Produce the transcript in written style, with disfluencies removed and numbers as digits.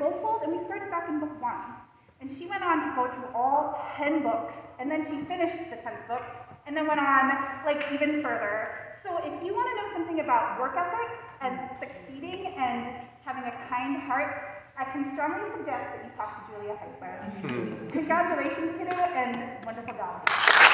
billfold, and we started back in book 1. And she went on to go through all 10 books, and then she finished the 10th book, and then went on, like, even further. So if you want to know something about work ethic and succeeding and having a kind heart, I can strongly suggest that you talk to Julia Heisler. Congratulations, kiddo, and wonderful job.